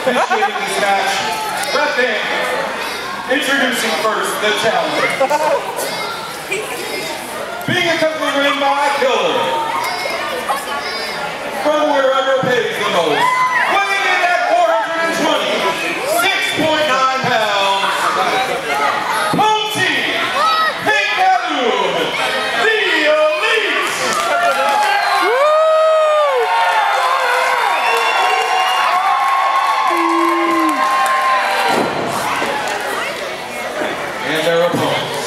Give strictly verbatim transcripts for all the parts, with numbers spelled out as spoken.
officiating this match. But then, introducing first the challenger. Being accompanied ring by Killer. From wherever pays the most. Weighing in at four hundred twenty, six point nine pounds. Home team, Pink Balloon, the Elite. And their opponents.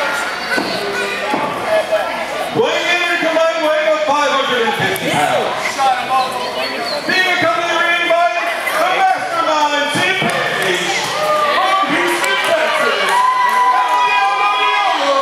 Weighing in at a combined weight of five hundred fifty pounds. Being accompanied ring by the Mastermind, Tim Page, from Houston, Texas. Elio Maniolo.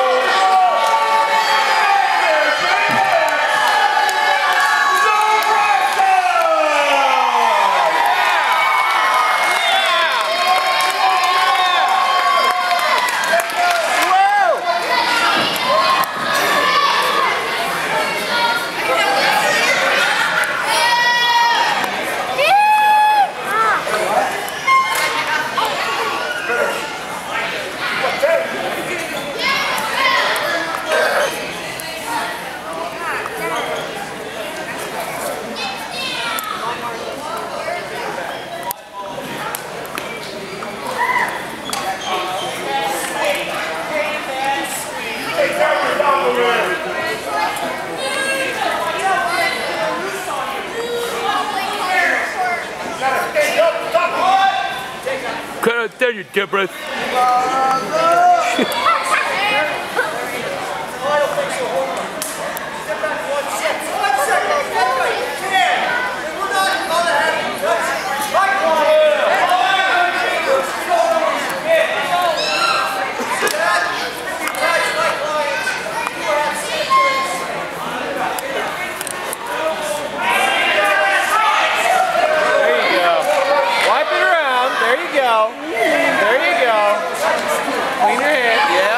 And their Can't tell you, Deborah. There you go. Clean your head. Yeah.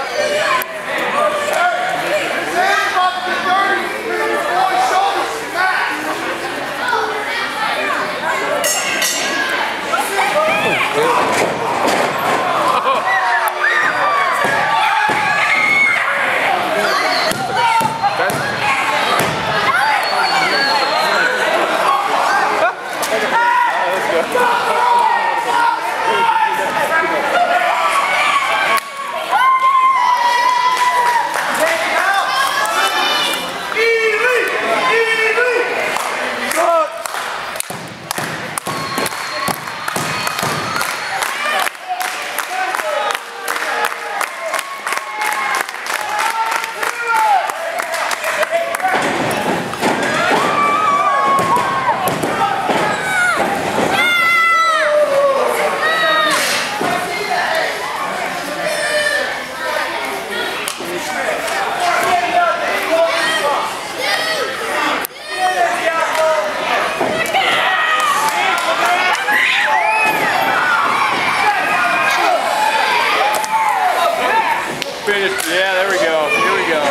Yeah, there we go. Here we go.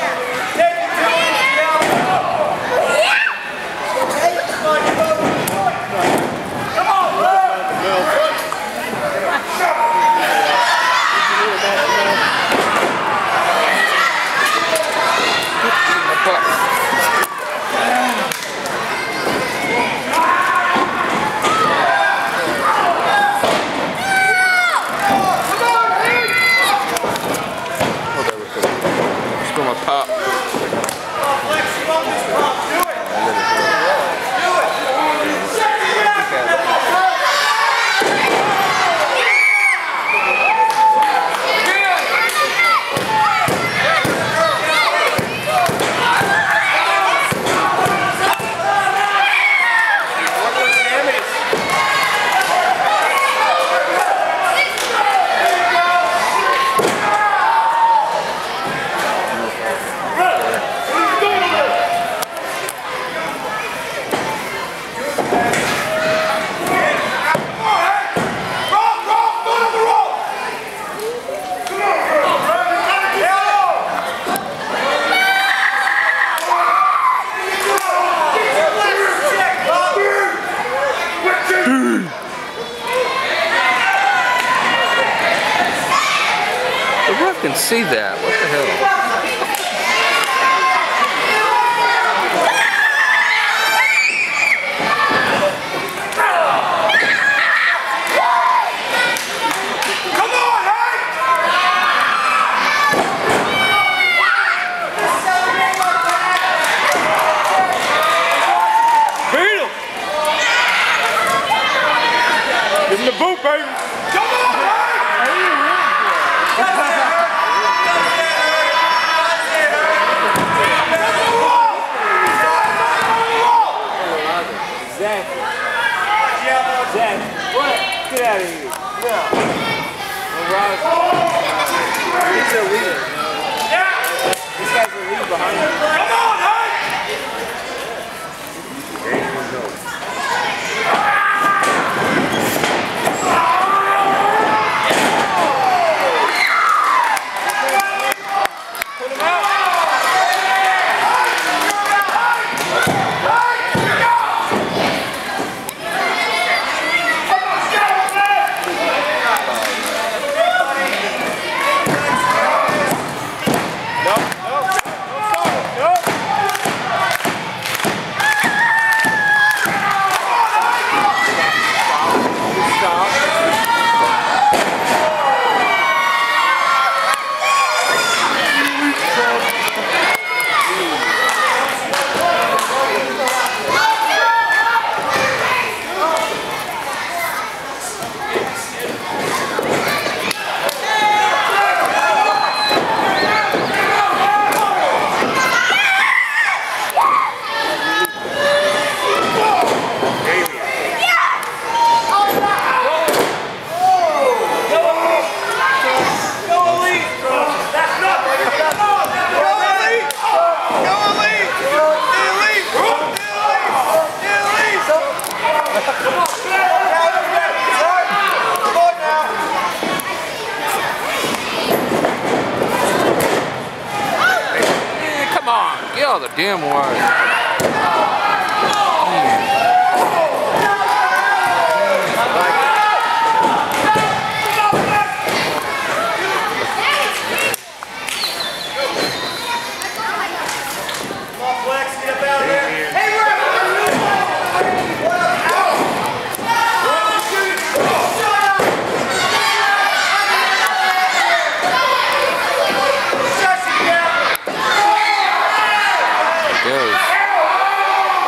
Come on, pop. can see that. What the hell? Give him the boot, baby. Come on, Zach. Zach. What? Get out of here. Yeah. He's a leader. Yeah. This guy's a lead behind him. Come on, Hank! Get all the damn wires. Goes.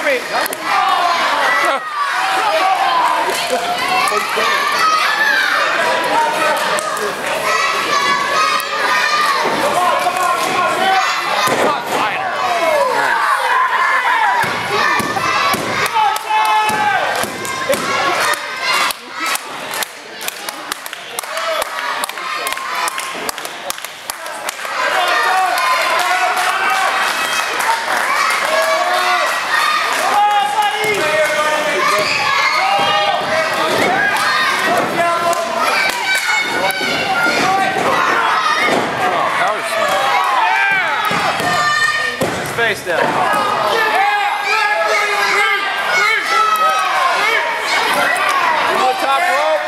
me. Face down. Top rope.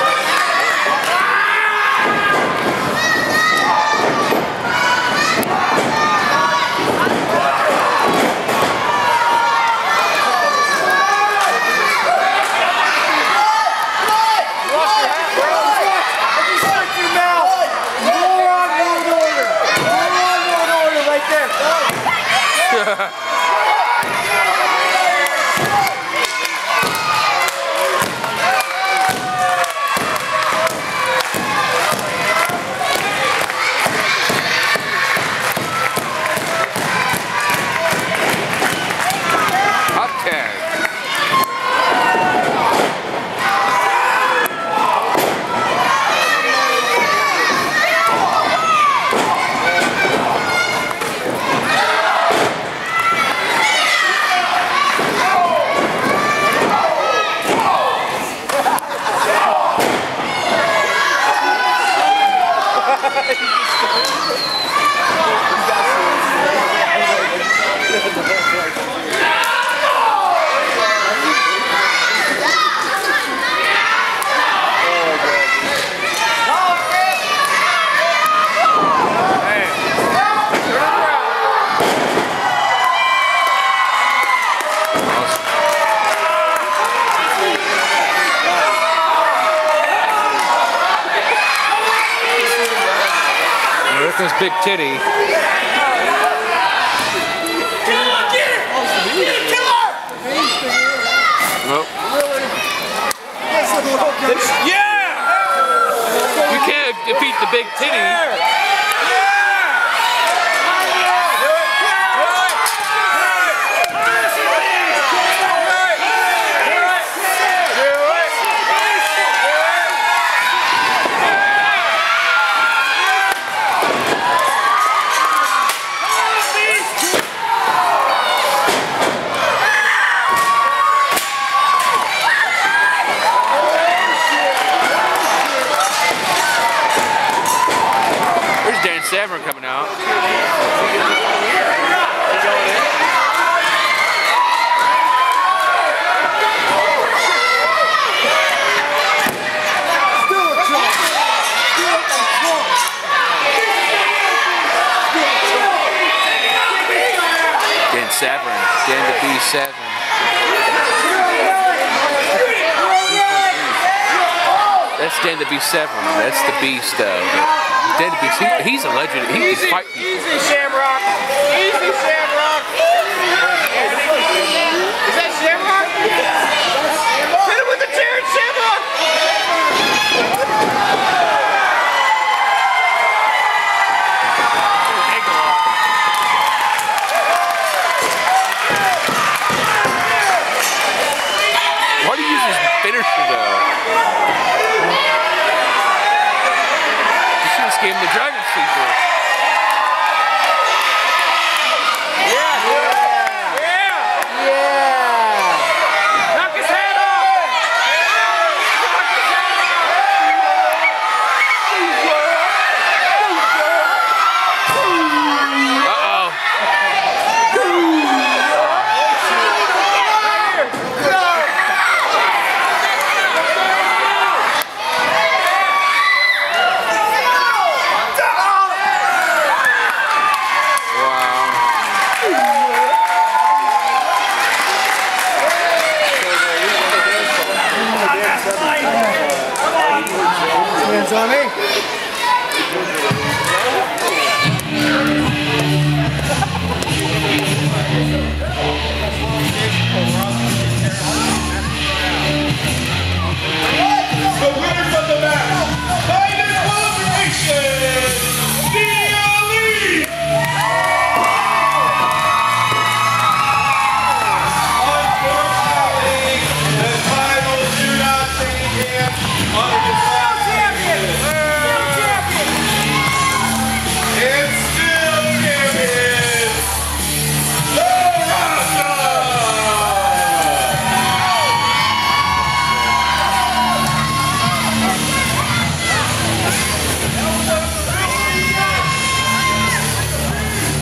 This big titty. Kill her! Get her! Kill her! Nope. Yeah! You can't defeat the big titty. Severn coming out. Dan Severn, Dan the B seven. That's Dan the B seven. That's the beast though. Dan the Beast, he, he's a legend. He Easy, can fight. easy, Shamrock. Easy, Shamrock. Is that Shamrock? Hit him with the chair, Shamrock. Why do you use his finisher though? Gave him the Dragon Sleeper. Yeah, yeah, yeah, yeah. Knock his head off. Knock his head Uh-oh. Hands on me.